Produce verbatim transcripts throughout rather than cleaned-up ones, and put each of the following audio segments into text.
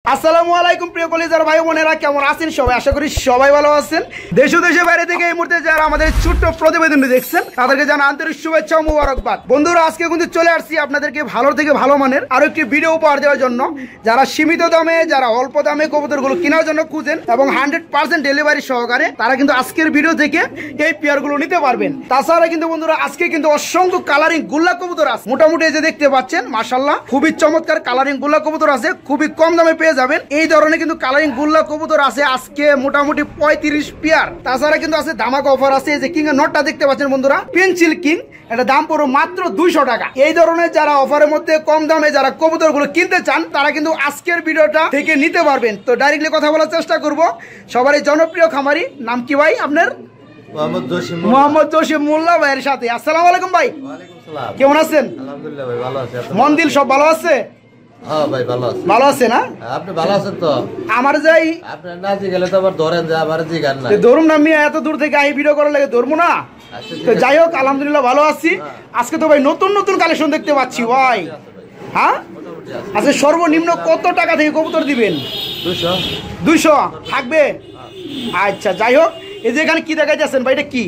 আসসালামু আলাইকুম প্রিয় কলিজার ভাই বোনেরা, কেমন আছেন সবাই? আশা করি সবাই ভালো আছেন। দেশ ও দেশের বাইরে থেকে এই মুহূর্তে যারা আমাদের ছোট্ট প্রতিবেদনটি দেখছেন তাদেরকে জানা আন্তরিক শুভেচ্ছা ও মুবারকবাদ। বন্ধুরা, আজকে কিন্তু চলে আসছি আপনাদেরকে ভালো থেকে ভালো মানের আরো একটি ভিডিও উপহার দেওয়ার জন্য। যারা সীমিত দামে, যারা অল্প দামে কবুতরগুলো কেনার জন্য খুঁজেন এবং হান্ড্রেড পার্সেন্ট ডেলিভারি সহকারে, তারা কিন্তু আজকের ভিডিও থেকে এই পেয়ারগুলো নিতে পারবেন। তাছাড়া কিন্তু বন্ধুরা আজকে কিন্তু অসংখ্য কালারিং গুল্লা কবুতর আছে। মোটামুটি এই যে দেখতে পাচ্ছেন মাশাআল্লাহ খুবই চমৎকার কালারিং গুল্লা কবুতর আছে, খুবই কম দামে পেয়ে যাবেন। এই ধরনের কিন্তু কালারিং গুল্লা কবুতর আছে আজকে মোটামুটি পঁয়ত্রিশ পেয়ার। তাছাড়া কিন্তু আছে ধামাকা অফার আছে। এই যে কিং এর নটটা দেখতে পাচ্ছেন বন্ধুরা, পেন্সিল কিং, এটা দাম পড়ো মাত্র দুইশো টাকা। এই ধরনের যারা অফারের মধ্যে কম দামে যারা কবুতর গুলো কিনতে চান তারা কিন্তু আজকের ভিডিওটা থেকে নিতে পারবেন। তো ডাইরেক্টলি কথা বলার চেষ্টা করব। সবার এই জনপ্রিয় খামারি নাম কি ভাই আপনার? মোহাম্মদ জসিম মোহাম্মদ জসিম মোল্লা ভাইয়ের সাথে। আসসালামু আলাইকুম ভাই। ওয়ালাইকুম সালাম। কেমন আছেন? আলহামদুলিল্লাহ ভাই, ভালো আছি। মন দিল সব ভালো আছে? হ্যাঁ ভাই, ভালো আছি। ভালো আছে না? আপনি ভালো আছেন তো? আমার যাই আপনি না জি গেলে তো আবার ধরেন যে আমার জি গান না ধরুন না, আমি এত দূর থেকে আই ভিডিও করার লাগে ধরবো না। তো যাই হোক আলহামদুলিল্লাহ ভালো আছি। আজকে তো ভাই নতুন নতুন কালেকশন দেখতে পাচ্ছি ভাই। হ্যাঁ আচ্ছা, সর্বনিম্ন কত টাকা থেকে কবুতর দিবেন? দুশো দুইশো থাকবে? আচ্ছা যাই হোক, এই যে এখানে কি দেখা যাচ্ছেন ভাই, এটা কি?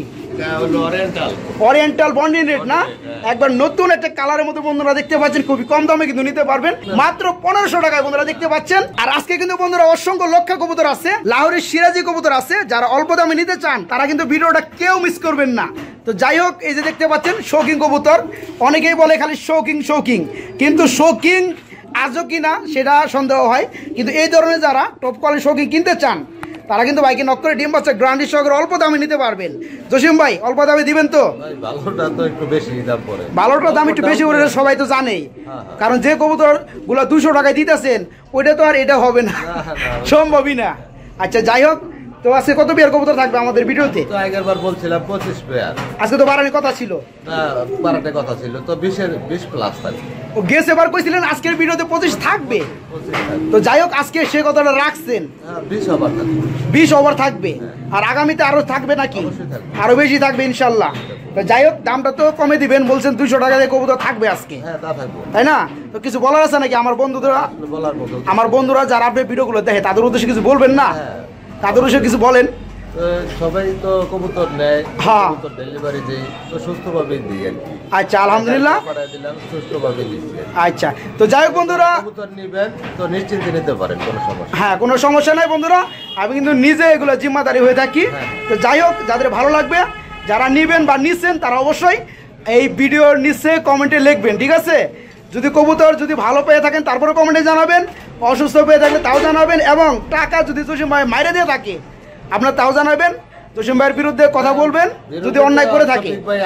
ওরিয়েন্টাল বন্ডিং রেড না? একবার নতুন একটা কালারের মধ্যে বন্ধুরা দেখতে পাচ্ছেন, খুবই কম দামে কিন্তু নিতে পারবেন মাত্র পনেরোশো টাকায় বন্ধুরা দেখতে পাচ্ছেন। আর আজকে কিন্তু বন্ধুরা অসংখ্য লক্ষ্য কবুতর আছে, লাহোরের সিরাজি কবুতর আছে। যারা অল্প দামে নিতে চান তারা কিন্তু ভিডিওটা কেউ মিস করবেন না। তো যাই হোক, এই যে দেখতে পাচ্ছেন শৌকিং কবুতর। অনেকেই বলে খালি শৌকিং শৌকিং, কিন্তু শৌকিং আজও কিনা সেটা সন্দেহ হয়। কিন্তু এই ধরনের যারা টপ কোয়ালিটি শৌকিং কিনতে চান তারা কিন্তু বাইকে নক করে ডিম বাচ্চা গ্রান্ডি সহকারে অল্প দামে নিতে পারবেন। জসিম ভাই অল্প দামে দিবেন তো? ভালোটা তো একটু বেশি দাম পড়ে। ভালোটা দাম একটু বেশি করে সবাই তো জানেই, কারণ যে কবুতর গুলো দুশো টাকায় দিতেছেন ওইটা তো আর এটা হবে না, সম্ভবই না। আচ্ছা যাই হোক, তো আজকে কত পেয়ার কবুতর থাকবে আমাদের ভিডিওতে? তো আগেরবার বলছিলাম পঁচিশ পেয়ার, আজকে তো বাড়ানোর কথা ছিল। না বারোটা কথা ছিল, তো বিশের বিশ প্লাস থাকবে। ও গেছে এবার কইছিলেন আজকের ভিডিওতে পঁচিশ থাকবে। তো যাই হোক আজকে সে কথাটা রাখছেন, বিশ ওভার থাকবে। বিশ ওভার থাকবে। আর আগামীতে আরো থাকবে নাকি? আরো বেশি থাকবে ইনশাল্লাহ। তো যাই হোক, দামটা তো কমে দিবেন বলছেন, দুইশো টাকা দিয়ে কবুতর থাকবে আজকে, তাই না? তো কিছু বলার আছে নাকি আমার বন্ধুরা? আমার বন্ধুরা যারা আপনার ভিডিওগুলো দেখে তাদের উদ্দেশ্যে কিছু বলবেন না? তাদের উদ্দেশ্যে কিছু বলেন। সবাই তো কবুতর নেয়, হ্যাঁ ডেলিভারি দেই, তো সুস্থভাবে দিই। আচ্ছা আলহামদুলিল্লাহ, সুস্থভাবে দিচ্ছি। আচ্ছা তো যাই হোক বন্ধুরা, কবুতর নিবেন তো নিশ্চিন্তে নিতে পারেন, কোনো সমস্যা। হ্যাঁ কোনো সমস্যা নাই বন্ধুরা, আমি কিন্তু নিজে এগুলো জিম্মাদারি হয়ে থাকি। তো যাই হোক, যাদের ভালো লাগবে, যারা নিবেন বা নিচ্ছেন তারা অবশ্যই এই ভিডিওর নিচে কমেন্টে লিখবেন, ঠিক আছে? যদি কবুতর যদি ভালো পেয়ে থাকেন তারপরে কমেন্টে জানাবেন, অসুস্থ পেয়ে থাকলে তাও জানাবেন, এবং টাকা যদি জসিম ভাই মাইরে দিয়ে থাকে আপনার তাও জানাবেন। জসিম ভাইয়ের বিরুদ্ধে কথা বলবেন যদি অন্যায় করে থাকে,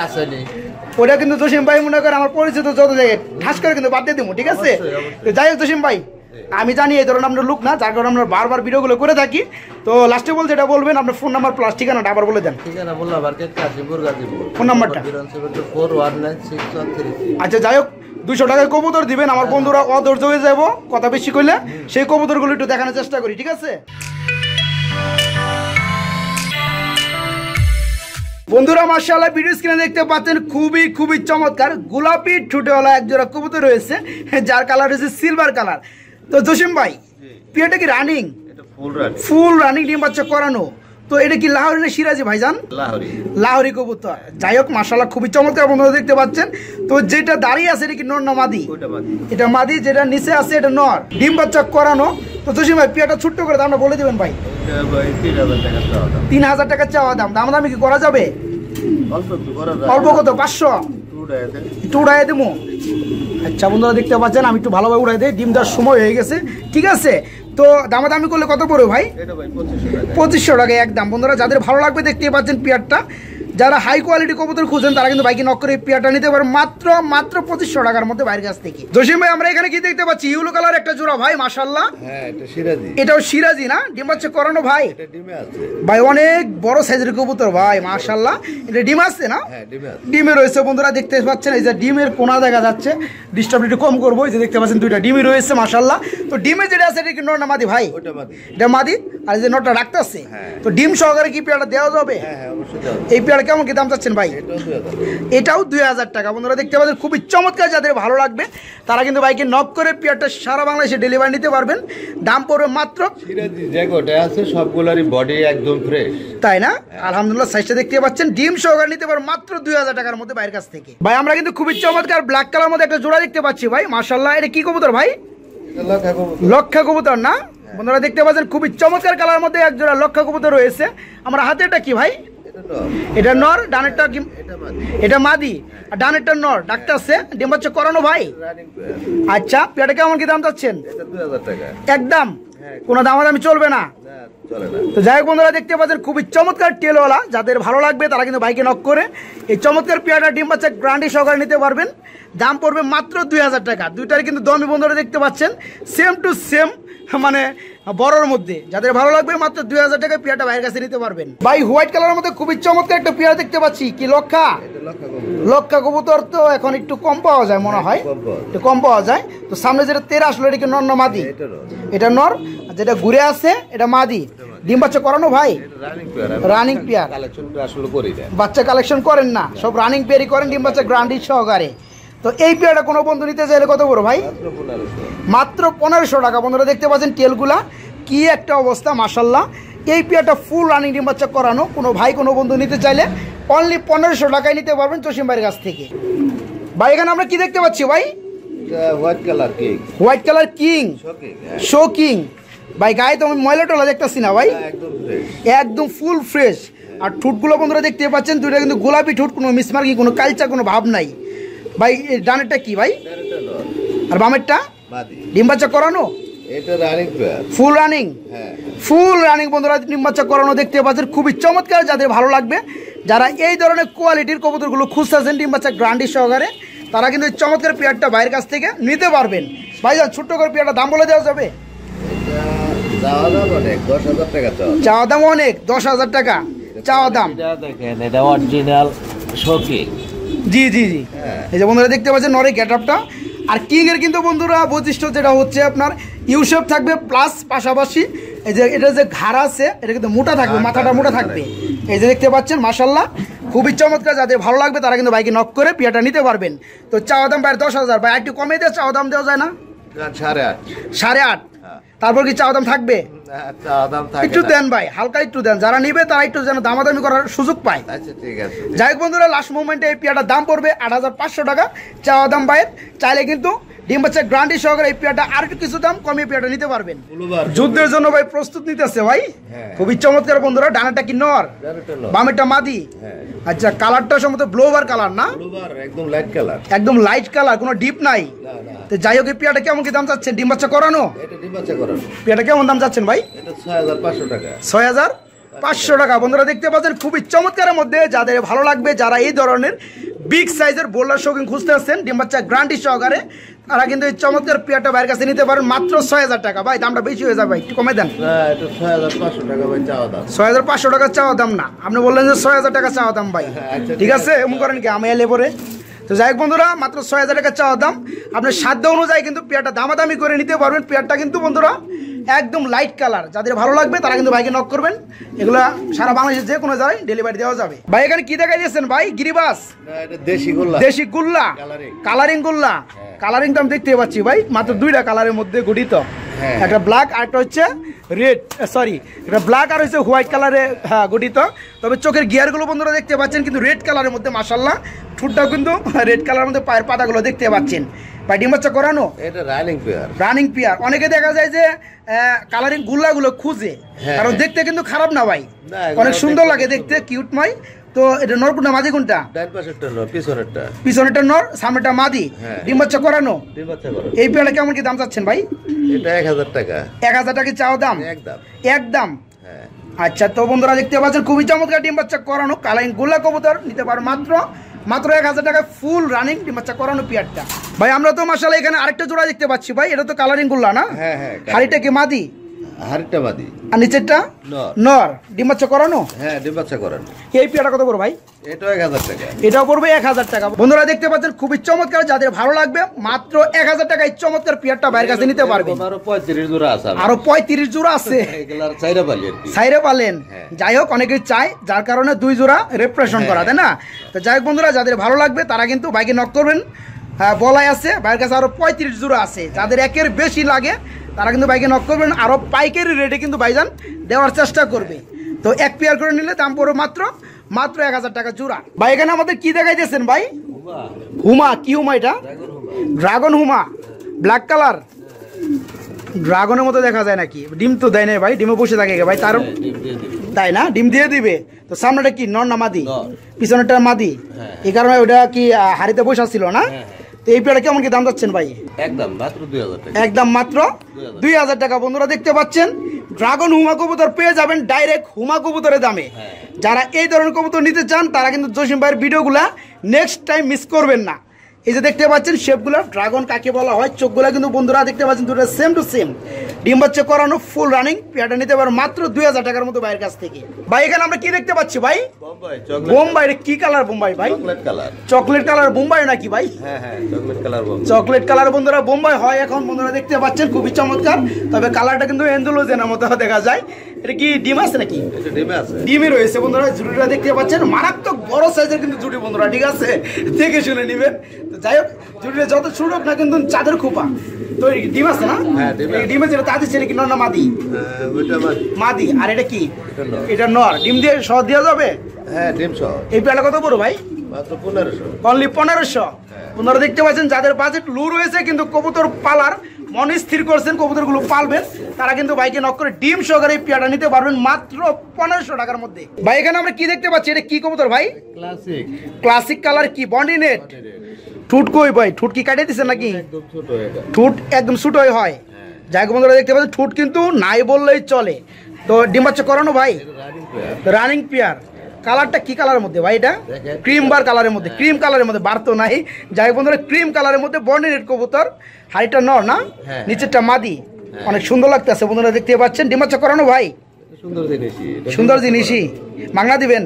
ওটা কিন্তু জসিম ভাই মনে করে আমার পরিচিত যত জায়গায় ঠাস করে কিন্তু বাদ দিয়ে দেবো, ঠিক আছে? তো যাই হোক জসিম ভাই, আমি জানি এই ধরনের আপনার লুক না, যার কারণে আমরা বারবার ভিডিওগুলো করে থাকি। তো লাস্টে বলতে এটা বলবেন আপনার ফোন নাম্বার প্লাস ঠিকানাটা আবার বলে দেন। ঠিকানা বললাম আর কাশীপুর গাজীপুর, ফোন নাম্বারটা। আচ্ছা যাই হোক, দুশো টাকায় কবুতর দিবেন। আমার বন্ধুরা অধৈর্য হয়ে যাব কথা বেশি করলে, সেই কবুতরগুলো একটু দেখানোর চেষ্টা করি, ঠিক আছে? বন্ধুরা মাশাআল্লাহ ভিডিও স্ক্রিনে দেখতে পাচ্ছেন খুবই খুবই চমৎকার গোলাপি ঠুটেওয়ালা একজোড়া কবুতর রয়েছে, যার কালার হচ্ছে সিলভার কালার। তো জসিম ভাই, পিয়াটা কি রানিং? ফুল রানিং, ডিম বাচ্চা করানো। তো এটা কি লাহোরি না সিরাজি ভাইজান? লাহোরি। লাহোরি কবুতর। যাই হোক মাশাআল্লাহ খুবই চমৎকার বন্ধুরা দেখতে পাচ্ছেন। তো যেটা দাঁড়িয়ে আছে এটা কি নর না মাদি? এটা মাদি, যেটা নিচে আছে এটা নর, ডিম বাচ্চা করানো। তো জসিম ভাই পিয়াটা ছোট্ট করে দামটা বলে দিবেন ভাই। তিন হাজার টাকা চাওয়া দাম, দাম দামি কি করা যাবে? অল্প কত? পাঁচশো একটু উড়াই দেবো। আচ্ছা বন্ধুরা দেখতে পাচ্ছেন আমি একটু ভালোভাবে উড়াই দিই, ডিম দেওয়ার সময় হয়ে গেছে, ঠিক আছে? তো দামাদামি করলে কত পড়বে ভাই? পঁচিশশো টাকায় একদম। বন্ধুরা যাদের ভালো লাগবে দেখতে পাচ্ছেন পেয়ারটা, যারা হাই কোয়ালিটি কবুতর খুঁজেন তারা কিন্তু বাইকে নক করে এই পেয়ারটা নিতে পারেন মাত্র মাত্র পঁচিশশো টাকার মধ্যে বাইরের কাছ থেকে। জসিম ভাই আমরা এখানে কি দেখতে পাচ্ছি? ইউলো কালার একটা জোড়া ভাই মাশাআল্লাহ। হ্যাঁ এটা সিরাজি। এটাও সিরাজি না? ডিম বাচ্চা করানো ভাই? এটা ডিমে আছে ভাই, অনেক বড় সাইজের কবুতর ভাই মাশাআল্লাহ। এটা ডিম আছে না? হ্যাঁ ডিমে আছে, ডিমে রয়েছে বন্ধুরা দেখতে পাচ্ছেন। এই যে ডিমের কোনা দেখা যাচ্ছে, ডিস্টার্ব একটু কম করবো। এই যে দেখতে পাচ্ছেন দুইটা ডিমই রয়েছে মাশাআল্লাহ। তো ডিমে যেটা আছে এটা কি নর না মাদি ভাই? ওটা মাদি। এটা মাদি। আর এই যে নরটা রাখতে আছে, হ্যাঁ। তো ডিম সহকারে কি পেয়ারটা দেওয়া যাবে? হ্যাঁ হ্যাঁ অবশ্যই দেওয়া যাবে। এই পেয়ারটা কেমন কি দাম চাচ্ছেন ভাই? এটাও দুই হাজার। এটাও দুই হাজার টাকা। বন্ধুরা দেখতে পাচ্ছেন খুবই চমৎকার, যাদের ভালো লাগবে তারা কিন্তু বাইকে নক করে পেয়ারটা সারা বাংলাদেশে ডেলিভারি নিতে পারবেন। দাম পড়বে মাত্র, সিরাজি যে গোটা আছে সবগুলারই বডি একদম ফ্রেশ, তাই না? আলহামদুলিল্লাহ সাইজটা দেখতে পাচ্ছেন, ডিম সহকারে নিতে পারবেন মাত্র দুই হাজার টাকার মধ্যে বাইরের কাছ থেকে। ভাই আমরা কিন্তু খুবই চমৎকার ব্ল্যাক কালার মধ্যে একটা জোড়া দেখতে পাচ্ছি ভাই মাশাআল্লাহ। এটা কি কবুতর ভাই? লক্ষা কবুতর না? বন্ধুরা দেখতে পাচ্ছেন খুবই চমৎকার কালার মধ্যে এক জোড়া লক্ষা কবুতর রয়েছে। আমার হাতে এটা কি ভাই? এটা নর, ডানেরটা কি? এটা মাদি, আর ডানেরটা নর। ডাক্তার আছে, ডিম বাচ্চা করানো ভাই। আচ্ছা পেয়ারটা কেমন কি দাম চাচ্ছেন? একদম কোনো দামাদামি চলবে না? তো যাই হোক বন্ধুরা দেখতে পাচ্ছেন খুবই চমৎকার টেলওয়ালা, যাদের ভালো লাগবে তারা কিন্তু বাইকে নক করে এই চমৎকার পেয়ারটা ডিম বাচ্চা গ্যারান্টি সহকারে নিতে পারবেন। দাম পড়বে মাত্র দুই হাজার টাকা। দুইটার কিন্তু দমই বন্ধুরা দেখতে পাচ্ছেন সেম টু সেম, মানে বড়র মধ্যে। যাদের ভালো লাগবে মাত্র দুই হাজার টাকায় পেয়ারটা বাইরের কাছে নিতে পারবেন। ভাই হোয়াইট কালারের মধ্যে খুবই চমৎকার একটা পেয়ার দেখতে পাচ্ছি, কি লক্ষা? লক্ষা কবুতর তো এখন একটু কম পাওয়া যায় মনে হয়, একটু কম পাওয়া যায়। তো সামনে যেটা তেরা আসলো এটা কি নর না মাদি? এটা নর, যেটা ঘুরে আছে এটা মাদি। ডিম বাচ্চা করানো ভাই? Running pair. বাচ্চা কালেকশন করেন না, সব রানিং পেয়ারই করেন, ডিম বাচ্চা গ্যারান্টি সহকারে। তো এই পেয়ারটা কোনো বন্ধু নিতে চাইলে কত বড় ভাই? মাত্র পনেরোশো টাকা। বন্ধুরা দেখতে পাচ্ছেন টেলগুলা কি একটা অবস্থা মাশাআল্লাহ। এই পেয়ারটা ফুল রানিং ডিম বাচ্চা করানো, কোনো ভাই কোনো বন্ধু নিতে চাইলে অনলি পনেরোশো টাকায় নিতে পারবেন জসিম ভাইয়ের কাছ থেকে। ভাই এখানে আমরা কি দেখতে পাচ্ছি ভাই? White colour king. White colour king, show king. ভাই গায়ে তো আমি ময়লা টলা দেখতেছি না ভাই, একদম ফুল ফ্রেশ। আর ঠোঁটগুলো বন্ধুরা দেখতে পাচ্ছেন দুইটা কিন্তু গোলাপি ঠোঁট, কোনো মিসমার্কি, কোনো কালচা, কোনো ভাব নাই ভাই। ডানেরটা কি ভাই? আর বামেরটা? ডিম বাচ্চা করানো, এটা রানিং পেয়ার, ফুল রানিং। হ্যাঁ ফুল রানিং বন্ধুরা ডিম বাচ্চা করানো দেখতে পাচ্ছেন, খুবই চমৎকার। যাদের ভালো লাগবে, যারা এই ধরনের কোয়ালিটির কবুতরগুলো খুঁজতেছেন ডিম বাচ্চা গ্যারান্টি সহকারে, তারা কিন্তু এই চমৎকার পেয়ারটা বাইরের কাছ থেকে নিতে পারবেন। ভাইজান ছোট্ট করে পেয়ারটা দাম বলে দেওয়া যাবে? চাওয়া দাম অনেক, দশ হাজার টাকা চাওয়া দাম অনেক, দশ হাজার টাকা চাওয়া দাম। দেখেন এটা অরিজিনাল শোকি। জি জি জি, এই যে বন্ধুরা দেখতে পাচ্ছেন নরের গেট আপটা। আর কিং এর কিন্তু বন্ধুরা বৈশিষ্ট্য যেটা হচ্ছে আপনার ইউশেপ থাকবে, প্লাস পাশাপাশি এই যে এটা যে ঘাড় আছে এটা কিন্তু মোটা থাকবে, মাথাটা মোটা থাকবে। এই যে দেখতে পাচ্ছেন মাশাআল্লাহ খুবই চমৎকার। যাদের ভালো লাগবে তারা কিন্তু বাইকে নক করে পেয়ারটা নিতে পারবেন। তো চাওয়া দাম বাইরে দশ হাজার, ভাই একটু কমে দিয়ে চাওয়া দাম দেওয়া যায় না? সাড়ে আট। সাড়ে আট, তারপর কি চাওয়া দাম থাকবে? একটু দেন ভাই, হালকা একটু দেন, যারা নিবে তারা একটু যেন দামাদামি করার সুযোগ পায়। আচ্ছা ঠিক আছে। যাই হোক বন্ধুরা লাস্ট মোমেন্টে এই পেয়ারটার দাম পড়বে আট হাজার পাঁচশো টাকা চাওয়া দাম বাইরে। চাইলে কিন্তু ডিম বাচ্চা গ্যারান্টি সহকারে এই পেয়ারটা আর একটু কিছু দাম কমিয়ে পেয়ারটা নিতে পারবেন। যুদ্ধের জন্য ভাই প্রস্তুত নিতেছে ভাই, খুবই চমৎকার বন্ধুরা। ডানাটা কি নর, বামেরটা মাদি? আচ্ছা কালারটা সম্ভবত ব্লোবার কালার না? একদম লাইট কালার, একদম লাইট কালার, কোনো ডিপ নাই। তো যাই হোক এই পেয়ারটা কেমন কি দাম চাচ্ছেন? ডিম বাচ্চা করানো পেয়ারটা কেমন দাম চাচ্ছেন ভাই? ছয় হাজার পাঁচশো টাকা। ছয় হাজার পাঁচশো টাকা। বন্ধুরা দেখতে পাচ্ছেন খুবই চমৎকারের মধ্যে, যাদের ভালো লাগবে, যারা এই ধরনের বিগ সাইজের বোল্ডার শৌখিন খুঁজতে আসছেন ডিম বাচ্চা গ্যারান্টি সহকারে, তারা কিন্তু এই চমৎকার পেয়ারটা বাইরের কাছে নিতে পারেন মাত্র ছয় হাজার টাকা। ভাই দামটা বেশি হয়ে যাবে ভাই, একটু কমে দেন। ছয় হাজার পাঁচশো টাকা ভাই চাওয়া দাম। ছয় হাজার পাঁচশো টাকা চাওয়া দাম না, আপনি বললেন যে ছয় হাজার টাকা চাওয়া দাম ভাই। ঠিক আছে এমন করেন কি আমি লেবরে। তো যাই হোক বন্ধুরা মাত্র ছয় হাজার টাকা চাওয়া দাম, আপনার সাধ্য অনুযায়ী কিন্তু পেয়ারটা দামাদামি করে নিতে পারবেন। পেয়ারটা কিন্তু বন্ধুরা একদম লাইট কালার, যাদের ভালো লাগবে তারা কিন্তু বাইকে নক করবেন। এগুলা সারা বাংলাদেশের যে কোনো জায়গায় ডেলিভারি দেওয়া যাবে। ভাই এখানে কি দেখাই দিয়েছেন ভাই? গিরিবাস, দেশি গুল্লা। দেশি গুল্লা, কালারিং গুল্লা। কালারিং তো আমি দেখতে পাচ্ছি ভাই, মাত্র দুইটা কালারের মধ্যে গঠিত, একটা ব্ল্যাক আর একটা হচ্ছে রেড, সরি এটা ব্ল্যাক আর হচ্ছে হোয়াইট কালারে হ্যাঁ গঠিত। তবে চোখের গিয়ারগুলো বন্ধুরা দেখতে পাচ্ছেন কিন্তু রেড কালারের মধ্যে মাশাআল্লাহ। ঠোঁটটাও কিন্তু রেড কালারের মধ্যে, পায়ের পাতাগুলো দেখতে পাচ্ছেন। ভাই ডিম বাচ্চা করানো, এটা রানিং পেয়ার। Running pair. অনেকে দেখা যায় যে কালারিং গুল্লাগুলো খুঁজে, কারণ দেখতে কিন্তু খারাপ না ভাই, অনেক সুন্দর লাগে দেখতে, কিউট মাই। তো এটা নর কোনটা মাদি কোনটা? ডান পাশেরটা নর, পিছনেরটা পিছনেরটা নর, সামনেটা মাদি। ডিম বাচ্চা করানো। ডিম বাচ্চা করানো। এই পেয়ারটা কেমন কি দাম চাচ্ছেন ভাই? এটা এক হাজার টাকা। এক হাজার টাকা চাওয়া দাম? একদম একদম। হ্যাঁ আচ্ছা তো বন্ধুরা দেখতে পাচ্ছেন খুবই চমৎকার ডিম বাচ্চা করানো কালারিং গোল্লা কবুতর নিতে পারো মাত্র মাত্র এক হাজার টাকা ফুল রানিং ডিম বাচ্চা করানো পেয়ারটা। ভাই আমরা তো মাশাআল্লাহ এখানে আরেকটা জোড়া দেখতে পাচ্ছি ভাই, এটা তো কালারিং গোল্লা না? হ্যাঁ হ্যাঁ। হাড়িটা কি মাদি? হাড়িটা মাদি আর নিচেরটা নর নর। ডিম বাচ্চা করানো? হ্যাঁ ডিম বাচ্চা করেন। এই পেয়ারটা কত পড়বে ভাই? এটাও এক হাজার টাকা। এটাও পড়বে এক হাজার টাকা। বন্ধুরা দেখতে পাচ্ছেন খুবই চমৎকার, যাদের ভালো লাগবে মাত্র এক হাজার টাকায় চমৎকার পেয়ারটা বাইরের কাছে নিতে পারবে। আরো পঁয়ত্রিশ জোড়া আছে। আরো পঁয়ত্রিশ জোড়া আছে। এগুলার চাইরা পালি সাইরে পালেন। যাই হোক অনেকেই চায়, যার কারণে দুই জোড়া রিপ্রেজেন্ট করা, তাই না? তো যাই হোক বন্ধুরা, যাদের ভালো লাগবে তারা কিন্তু বাইকে নক করবেন। বলাই আছে বাইরের কাছে আরো পঁয়ত্রিশ জোড়া আছে। যাদের একের বেশি লাগে তারা কিন্তু বাইকে নক করবেন, আরো পাইকারি রেটে কিন্তু ভাইজান দেওয়ার চেষ্টা করবে। তো এক পেয়ার করে নিলে দাম পড়বে মাত্র মাত্র এক হাজার টাকা জোড়া। ভাই এখানে আমাদের কি দেখাইতেছেন ভাই? হুমা। কি হুমা এটা? ড্রাগন হুমা, ব্ল্যাক কালার। ড্রাগনের মতো দেখা যায় নাকি? ডিম তো দেয় না ভাই, ডিমে বসে থাকে ভাই, তার তাই না? ডিম দিয়ে দিবে। তো সামনেটা কি নর না মাদি? পিছনেরটা মাদি। এই কারণে ওটা কি হাড়িতে বসা ছিল না? তো এই পেয়ারটা কেমন কি দাম যাচ্ছেন ভাই? একদম মাত্র দুই হাজার টাকা। একদম মাত্র দুই হাজার টাকা। বন্ধুরা দেখতে পাচ্ছেন ড্রাগন হুমা কবুতর পেয়ে যাবেন ডাইরেক্ট হুমা কবুতরের দামে। যারা এই ধরনের কবুতর নিতে চান তারা কিন্তু জসিম ভাইয়ের ভিডিওগুলা নেক্সট টাইম মিস করবেন না। এই যে দেখতে পাচ্ছেন শেপগুলো ড্রাগন কাকে বলা হয়, চোখগুলা কিন্তু বন্ধুরা দেখতে পাচ্ছেন দুটো সেম টু সেম। ডিম বাচ্চা করানো ফুল রানিং পেয়ারটা নিতে পারো মাত্র দুই হাজার টাকার মতো ভাইয়ের কাছ থেকে। ভাই এখানে আমরা কি দেখতে পাচ্ছি ভাই? বোম্বাই। কি কালার বোম্বাই ভাই? Chocolate colour. Chocolate colour Bombay নাকি ভাই? হ্যাঁ হ্যাঁ chocolate colour Bombay. Chocolate colour বন্ধুরা বোম্বাই হয় এখন। বন্ধুরা দেখতে পাচ্ছেন খুবই চমৎকার, তবে কালারটা কিন্তু এন্ডোলোজেনের মতো দেখা যায়। এটা কি ডিম আছে নাকি? এটা ডিমে আছে। ডিমে রয়েছে বন্ধুরা। জুটিটা দেখতে পাচ্ছেন মারাত্মক বড় সাইজের কিন্তু জুটি বন্ধুরা, ঠিক আছে? দেখে শুনে নেবেন। তো যাই হোক জুটিটা যত ছোট হোক না কিন্তু চাঁদের খোপা। তো ডিম আছে না? ডিমে যেটা তাদের ছেলে কি নর না মাদি? মাদি। আর এটা কি? এটা নর। ডিম দিয়ে সহ দেওয়া যাবে? হ্যাঁ ডিম সহ। এই পেয়ারটা কত বড় ভাই? মাত্র পনেরোশো। অনলি পনেরোশো। আপনারা দেখতে পাচ্ছেন যাদের বাজেট লো রয়েছে কিন্তু কবুতর পালার মনে স্থির করছেন কবুতরগুলো পালবেন, তারা কিন্তু বাইকে নক করে ডিম সহকারে এই পেয়ারটা নিতে পারবেন মাত্র পনেরোশো টাকার মধ্যে। ভাই এখানে আমরা কি দেখতে পাচ্ছি? এটা কি কবুতর ভাই? ক্লাসিক। Classic colour. কি বন্ডি নেট? ঠুট কই ভাই? ঠুট কি কাটিয়ে দিচ্ছেন নাকি? একদম ছোট এটা। ঠুট একদম ছোট হয়। যাই হোক বন্ধুরা দেখতে পাচ্ছেন ঠুট কিন্তু নাই বললেই চলে। তো ডিম বাচ্চা করানো ভাই? Running pair. কালারটা কি কালারের মধ্যে ভাই? এটা ক্রিম বার কালারের মধ্যে। ক্রিম কালারের মধ্যে বার তো নাই। যাই হোক বন্ধুরা ক্রিম কালারের মধ্যে বন্ডি নেট কবুতর। হাড়িটা নর না, নিচেরটা মাদি। অনেক সুন্দর লাগতেছে বন্ধুরা দেখতে পাচ্ছেন। ডিম বাচ্চা করানো ভাই? সুন্দর জিনিসই। সুন্দর জিনিসই। মাগনা দিবেন?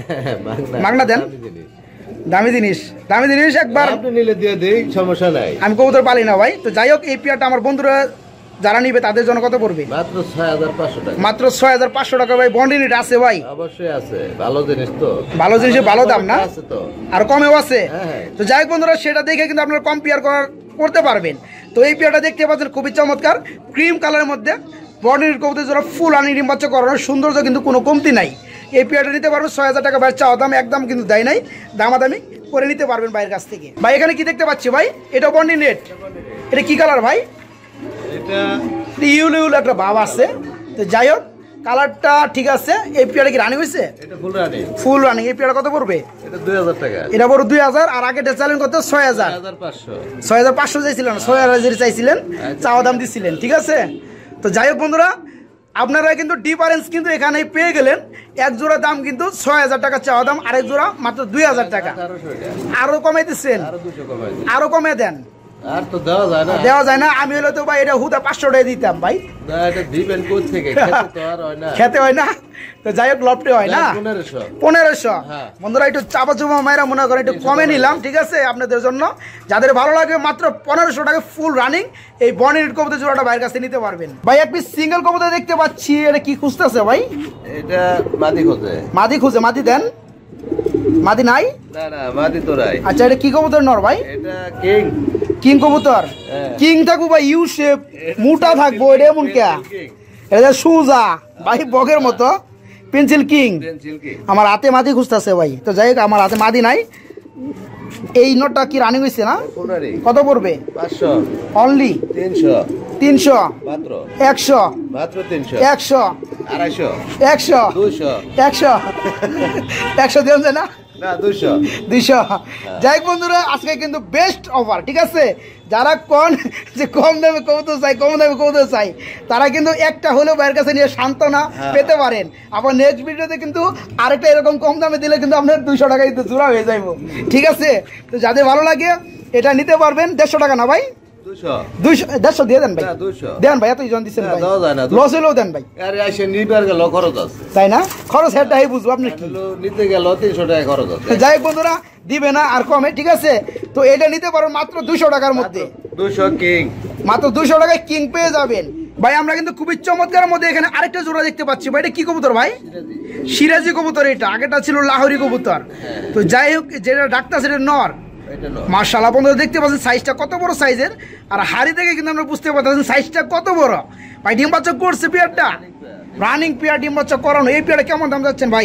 মাগনা দেন। দামি জিনিস। দামি জিনিস একবার আপনি নিলে দিয়ে দেই, সমস্যা নাই। আমি কবুতর পালি না ভাই। তো যাই হোক এই পেয়ারটা আমার বন্ধুরা যারা নিবে তাদের জন্য কত পড়বে? মাত্র ছয় হাজার পাঁচশো টাকা। মাত্র ছয় হাজার পাঁচশো টাকা ভাই। বন্ডি নেট আছে ভাই? অবশ্যই আছে। ভালো জিনিস তো। ভালো জিনিসের ভালো দাম না? আছে তো। আর কমেও আছে। হ্যাঁ। তো যাই হোক বন্ধুরা সেটা দেখে কিন্তু আপনারা কম্পেয়ার করার করতে পারবেন। তো এই পেয়ারটা দেখতে পাচ্ছেন খুবই চমৎকার ক্রিম কালারের মধ্যে বন্ডি নেট কবুতর যারা ফুল আনি ডিম বাচ্চা করানোর সৌন্দর্য কিন্তু কোনো কমতি নাই। এই পেয়ারটা নিতে পারবেন ছয় হাজার টাকা ভাই। চাওয়া দাম একদম কিন্তু দেয় নাই, দামাদামি করে নিতে পারবেন ভাইয়ের কাছ থেকে। ভাই এখানে কি দেখতে পাচ্ছি ভাই? এটা বন্ডি নেট। এটা কি কালার ভাই? এটা ইউল ইউল একটা ভাব আছে। তো যাই হোক কালারটা ঠিক আছে। এই পেয়ারটা কি রানিং হয়েছে? এটা ফুল রানিং। Full running. এই পেয়ারটা কত পড়বে? এটা দুই হাজার টাকা। এটা বড় দুই হাজার। আর আগে চ্যালেঞ্জ করতে ছয় হাজার। ছয় হাজার পাঁচশো চাইছিলেন, ছয় হাজার চাইছিলেন, চাওয়া দাম দিচ্ছিলেন, ঠিক আছে? তো যাই হোক বন্ধুরা আপনারা কিন্তু ডিফারেন্স কিন্তু এখানে পেয়ে গেলেন। এক জোড়া দাম কিন্তু ছয় হাজার টাকা চাওয়া দাম, আরেক জোড়া মাত্র দুই হাজার টাকা। আরো কমাই দিচ্ছেন? আরো কমে দেন। আর তো দেওয়া যায় না। দেওয়া যায় না। আমি হলে তো ভাই এটা হুদা পাঁচশো টাকা দিতাম ভাই। না এটা দিবেন কোথা থেকে? খেতে তো আর হয় না। খেতে হয় না। তো যাই হোক লপটে হয় না। পনেরোশো। পনেরোশো। বন্ধুরা একটু চাপা চুপা মায়েরা মনে করে একটু কমে নিলাম, ঠিক আছে আপনাদের জন্য। যাদের ভালো লাগে মাত্র পনেরোশো টাকা ফুল রানিং এই বন্ডি নেট কবুতর জোড়াটা ভাইয়ের কাছে নিতে পারবেন। ভাই এক পিস সিঙ্গেল কবুতর দেখতে পাচ্ছি। এটা কি খুঁজতেছে ভাই? এটা মাদি খোঁজে। মাদি খুঁজে। মাদি দেন। মাদি নাই? না না মাদি তো নাই। আচ্ছা এটা কি কবুতর নর ভাই? এটা কিং। কিং কবুতর। কিং থাকবো ভাই ইউ শেপ মোটা থাকবো। এটা এমন কে? এটা সুজা ভাই বগের মতো। Pencil king. আমার হাতে মাদি খুঁজতেছে ভাই। তো যাই হোক আমার হাতে মাদি নাই। এই নোটটা কি রানিং হয়েছে না? কত পড়বে? পাঁচশো। অনলি তিনশো। তিনশো। মাত্র একশো। মাত্র তিনশো। একশো। আড়াইশো। একশো। দুইশো। একশো। একশো দেন না? না দুইশো। দুইশো। যাই হোক বন্ধুরা আজকে কিন্তু বেস্ট অফার, ঠিক আছে? যারা কোন যে কম দামে কবুতর চাই, কম দামে কবুতর চাই, তারা কিন্তু একটা হলেও ভাইয়ের কাছে নিয়ে সান্ত্বনা পেতে পারেন। আবার নেক্সট ভিডিওতে কিন্তু আরেকটা এরকম কম দামে দিলে কিন্তু আপনার দুইশো টাকায় জোড়া হয়ে যাইব, ঠিক আছে? তো যাদের ভালো লাগে এটা নিতে পারবেন। দেড়শো টাকা না ভাই? দুশো দুইশো দেড়শো দিয়ে দেন ভাই, না, দুশো। দেন ভাই, এতই জন দিচ্ছেন না, ভাই, দেওয়া যায় না, দুশো। লস হলেও দেন ভাই, আরে এসে নিবার গেল খরচ আছে, তাই না? খরচ হেডটা হে বুঝবো আপনি কি। হলো নিতে গেল তিনশো টাকা খরচ আছে। যাই হোক বন্ধুরা, দিবে না আর কমে, ঠিক আছে? তো এটা নিতে পারো মাত্র দুশো টাকার মধ্যে, দুশো কিং মাত্র দুশো টাকায় কিং পেয়ে যাবেন ভাই। আমরা কিন্তু খুবই চমৎকার মধ্যে এখানে আরেকটা জোড়া দেখতে পাচ্ছি ভাই। এটা কি কবুতর ভাই? সিরাজি কবুতর। এটা আগেটা ছিল লাহোরি কবুতর। তো যাই হোক, যেটা ডাক্তার সেটা নর। মাশাআল্লাহ বন্ধুরা, দেখতে পাচ্ছেন সাইজটা কত বড় সাইজের, আর হাড়ি থেকে কিন্তু আমরা বুঝতে পারতেছেন সাইজটা কত বড় ভাই। ডিম বাচ্চা করছে পেয়ারটা, রানিং পেয়ার, ডিম বাচ্চা করানো। এই পেয়ারটা কেমন দাম যাচ্ছেন ভাই?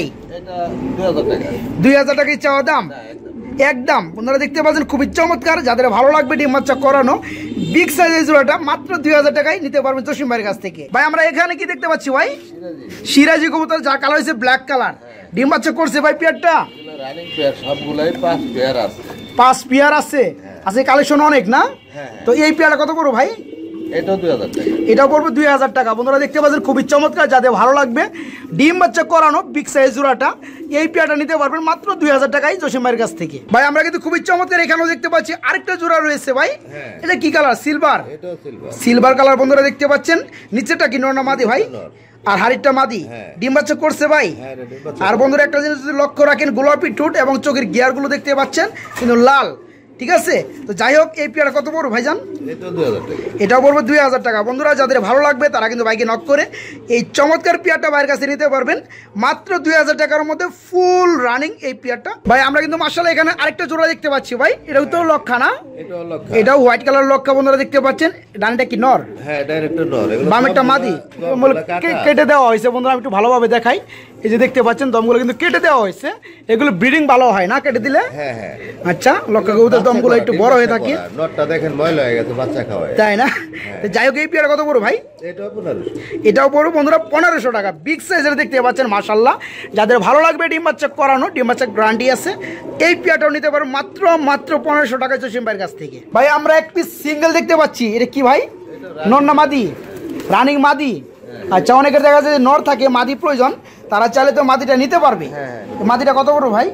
দুই হাজার টাকায় চাওয়া দাম একদম। বন্ধুরা দেখতে পাচ্ছেন খুবই চমৎকার, যাদের ভালো লাগবে ডিম বাচ্চা করানো বিগ সাইজের জোড়াটা মাত্র দুই হাজার টাকায় নিতে পারবেন জসিম ভাইয়ের কাছ থেকে। ভাই আমরা এখানে কি দেখতে পাচ্ছি ভাই? সিরাজি কবুতর, যার কালার হচ্ছে ব্ল্যাক কালার, ডিম বাচ্চা করছে ভাই পেয়ারটা। রানিং পেয়ার সবগুলাই পাঁচ পেয়ার আছে, পাঁচ পেয়ার আছে, আছে কালেকশন অনেক না? তো এই পেয়ারটা কত করবো ভাই? এটাও দুই হাজার টাকা, এটাও পড়বে দুই হাজার টাকা। বন্ধুরা দেখতে পাচ্ছেন খুবই চমৎকার, যাদের ভালো লাগবে ডিম বাচ্চা করানো বিগ সাইজ জোড়াটা, এই পেয়ারটা নিতে পারবেন মাত্র দুই হাজার টাকায় জসিম ভাইয়ের কাছ থেকে। ভাই আমরা কিন্তু খুবই চমৎকার এখানেও দেখতে পাচ্ছি আরেকটা জোড়া রয়েছে ভাই। এটা কি কালার? Silver, silver colour. বন্ধুরা দেখতে পাচ্ছেন নিচেটা কি নর না মাদি ভাই? আর হাড়িটা মাদি, ডিম বাচ্চা করছে ভাই। আর বন্ধুরা একটা জিনিস যদি লক্ষ্য রাখেন, গোলাপি ঠোঁট এবং চোখের গিয়ার গুলো দেখতে পাচ্ছেন কিন্তু লাল, ঠিক আছে? তো যাই হোক, এই পেয়ারা কত পড়বে ভাইজান? এটাও পড়বে দুই হাজার টাকা। বন্ধুরা যাদের ভালো লাগবে তারা কিন্তু বাইকে নক করে এই চমৎকার পেয়ারটা ভাইয়ের কাছে নিতে পারবেন মাত্র দুই হাজার টাকার মধ্যে, ফুল রানিং এই পেয়ারটা ভাই। আমরা কিন্তু মাশাআল্লাহ এখানে আরেকটা জোড়া দেখতে পাচ্ছি ভাই। এটাও তো লক্ষা না? এটাও হোয়াইট কালার লক্ষা। বন্ধুরা দেখতে পাচ্ছেন ডানটা কি নর, বামেরটা মাদি, কেটে দেওয়া হয়েছে। বন্ধুরা আমি একটু ভালোভাবে দেখাই, এই যে দেখতে পাচ্ছেন দমগুলো কিন্তু কেটে দেওয়া হয়েছে। এগুলো ব্রিডিং ভালো হয় না কেটে দিলে? আচ্ছা, লক্ষা কবুতর দমগুলো একটু বড় হয়ে থাকে, নটটা দেখেন ময়লা হয়ে গেছে, বাচ্চা খাওয়ায়, তাই না? যাই হোক, এই পেয়ারা কত বড় ভাই? এটাও পড়বে বন্ধুরা পনেরোশো টাকা, বিগ সাইজের দেখতে পাচ্ছেন মাশাআল্লাহ। যাদের ভালো লাগবে ডিম বাচ্চা করানো, ডিম বাচ্চা গ্যারান্টি আছে, এই পেয়ারটাও নিতে পারো মাত্র মাত্র পনেরোশো টাকা জসিম ভাইয়ের কাছ থেকে। ভাই আমরা এক পিস সিঙ্গেল দেখতে পাচ্ছি, এটা কি ভাই? নর না মাদি? রানিং মাদি। আচ্ছা, অনেকের দেখা যাচ্ছে নর থাকে, মাদি প্রয়োজন, তারা চাইলে তো মাদিটা নিতে পারবে। মাদিটা কত বড় ভাই?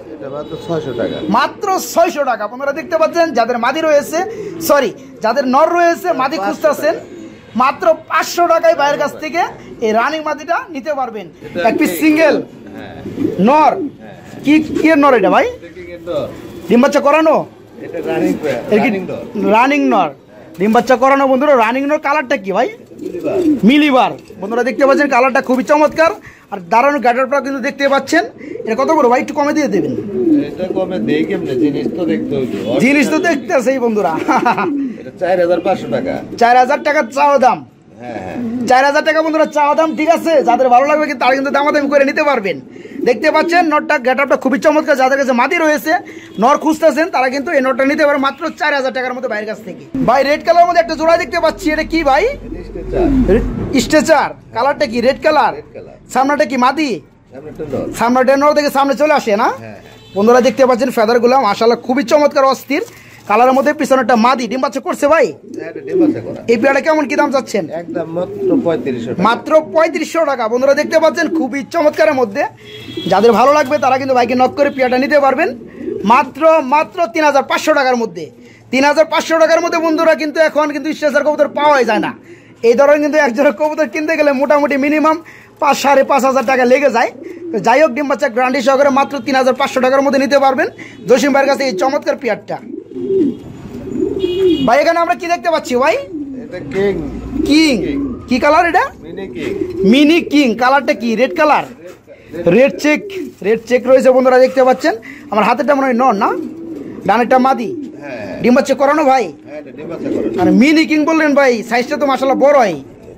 মাত্র ছয়শো টাকা। আপনারা দেখতে পাচ্ছেন যাদের মাদি রয়েছে, সরি যাদের নর রয়েছে, মাদি খুঁজতেছেন, মাত্র পাঁচশো টাকায় ভাইয়ের কাছ থেকে এই রানিং মাদিটা নিতে পারবেন। এক পিস সিঙ্গেল নর। কি কি নর এটা ভাই? ডিম বাচ্চা করানো, রানিং নর, ডিম বাচ্চা করানো। বন্ধুরা রানিং নর, কালারটা কি ভাই? মিলিবার। বন্ধুরা দেখতে পাচ্ছেন কালারটা খুবই চমৎকার, আর দাঁড়ানো গাডারটা কিন্তু দেখতে পাচ্ছেন। এটা কত বড় ভাই? একটু কমে দিয়ে দেবেন। জিনিস তো দেখতে সেই বন্ধুরা চার হাজার পাঁচশো টাকা, চার হাজার টাকা চাওয়া দাম, চার হাজার টাকা বন্ধুরা চাওয়া দাম, ঠিক আছে? যাদের ভালো লাগবে কিন্তু তারা কিন্তু দামাদামি করে নিতে পারবেন। দেখতে পাচ্ছেন নটটা গেটআপটা খুবই চমৎকার, যাদের কাছে মাদি রয়েছে, নর খুঁজতেছেন, তারা কিন্তু এই নটটা নিতে পারে মাত্র চার হাজার টাকার মধ্যে ভাইয়ের কাছ থেকে। ভাই রেড কালার মধ্যে একটা জোড়া দেখতে পাচ্ছি, এটা কি ভাই? স্ট্রেচার। কালারটা কি? Red colour. সামনেটা কি মাদি? সামনেটা নর থেকে সামনে চলে আসে না? বন্ধুরা দেখতে পাচ্ছেন ফেদার গুলো মাশাআল্লাহ খুবই চমৎকার, অস্থির কালারের মধ্যে, পিছনেরটা মাদি, ডিম বাচ্চা করছে ভাই। এই পেয়ারটা কেমন কি দাম চাচ্ছেন? মাত্র পঁয়ত্রিশশো টাকা। বন্ধুরা দেখতে পাচ্ছেন খুবই চমৎকারের মধ্যে, যাদের ভালো লাগবে তারা কিন্তু বাইকে নক করে পেয়ারটা নিতে পারবেন মাত্র মাত্র তিন হাজার পাঁচশো টাকার মধ্যে। তিন হাজার পাঁচশো টাকার মধ্যে বন্ধুরা কিন্তু এখন কিন্তু স্ট্রেচার কবুতর পাওয়াই যায় না। এই ধরনের কিন্তু একজোড়া কবুতর কিনতে গেলে মোটামুটি মিনিমাম পাঁচ সাড়ে পাঁচ হাজার টাকা লেগে যায়। তো যাই হোক, ডিম বাচ্চা গ্যারান্টি সহকারে মাত্র তিন হাজার পাঁচশো টাকার মধ্যে নিতে পারবেন জসিম ভাইয়ের কাছে এই চমৎকার পেয়ারটা। ভাই এখানে আমরা কি দেখতে পাচ্ছি ভাই? কিং। কি কালার এটা? Mini king. কালারটা কি? Red colour, red check, red check রয়েছে বন্ধুরা দেখতে পাচ্ছেন। আমার হাতেরটা মনে হয় নর না, ডানেরটা মাদি, ডিম বাচ্চা করানো ভাই। আর মিনি কিং বললেন ভাই, সাইজটা তো মাশাআল্লাহ বড় হয়,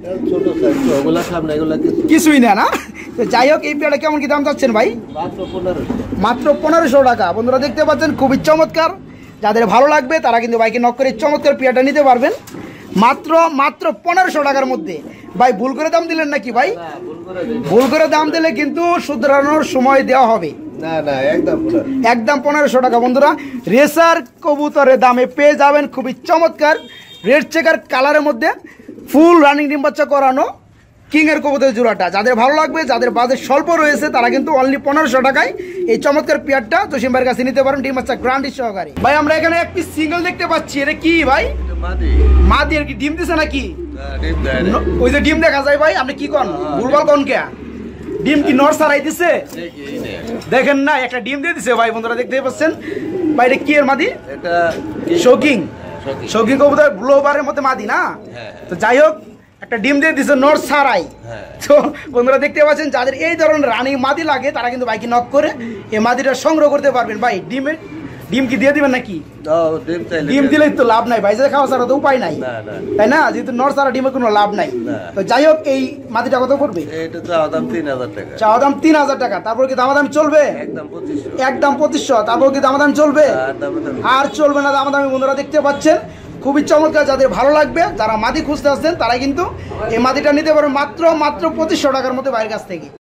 কিছুই না না? যাই হোক, এই পেয়ারটা কেমন কি দাম চাচ্ছেন ভাই? মাত্র পনেরোশো টাকা। বন্ধুরা দেখতে পাচ্ছেন খুবই চমৎকার, যাদের ভালো লাগবে তারা কিন্তু বাইকে নক করে চমৎকার পেয়ারটা নিতে পারবেন মাত্র মাত্র পনেরোশো টাকার মধ্যে। ভাই ভুল করে দাম দিলেন নাকি ভাই? ভুল করে দাম দিলে কিন্তু শুধরানোর সময় দেওয়া হবে, একদম পনেরোশো টাকা। বন্ধুরা রেসার কবুতরের দামে পেয়ে যাবেন খুবই চমৎকার রেড চেকার কালারের মধ্যে ফুল রানিং ডিম বাচ্চা করানো কিং এর কবুতরের জোড়াটা। যাদের ভালো লাগবে, যাদের বাজেট স্বল্প রয়েছে, তারা কিন্তু অনলি পনেরোশো টাকায় এই চমৎকার পেয়ারটা জসিম ভাইয়ের কাছে নিতে পারেন ডিম বাচ্চা গ্যারান্টি সহকারে। ভাই আমরা এখানে এক পিস সিঙ্গেল দেখতে পাচ্ছি, এটা কি ভাই? মাদি মা দিয়ে কি ডিম দিছে নাকি? হ্যাঁ, ডিম দেয় না। ন- ওই যে ডিম দেখা যায় ভাই, আপনি কি কন ভুলভাল কন কে? ডিম কি নর সারাই দিছে? দেখি এই নে। দেখেন না, একটা ডিম দিয়ে দিছে ভাই, বন্ধুরা দেখতে পাচ্ছেন। বাইরে কি এর মাদি? এটা শৌকিং। শৌকিং। শৌকিং কবুতর ব্লোবারের মধ্যে মাদি না? হ্যাঁ। তো যাই হোক, একটা ডিম দিয়ে দিছে নর সারাই। হ্যাঁ। তো বন্ধুরা দেখতে পাচ্ছেন, যাদের এই ধরনের রানিং মাদি লাগে তারা কিন্তু ভাইকে নক করে এই মাদিটা সংগ্রহ করতে পারবেন। ভাই ডিমের ডিম কি দিয়ে দিবেন নাকি? দাও, ডিম চাইলে ডিম দিলেই তো লাভ নাই ভাই, যে খাওয়া ছাড়া তো উপায় নাই, না, না। তাই না? যেহেতু নর ছাড়া ডিমের কোনো লাভ নাই। না। তো যাই হোক, এই মাদিটা কত পড়বে? এটা চাওয়া দাম তিন হাজার টাকা। চাওয়া দাম তিন হাজার টাকা। তারপর কি দামাদামি চলবে? একদম পঁচিশশো। একদম পঁচিশশো। তারপর কি দামাদামি চলবে? আর দামে দাম আর চলবে না দামাদামি। বন্ধুরা দেখতে পাচ্ছেন, খুবই চমৎকার। যাদের ভালো লাগবে, যারা মাদি খুঁজতে আসছেন, তারা কিন্তু এই মাদিটা নিতে পারবেন মাত্র মাত্র পঁচিশশো টাকার মধ্যে বাইরের কাছ থেকে।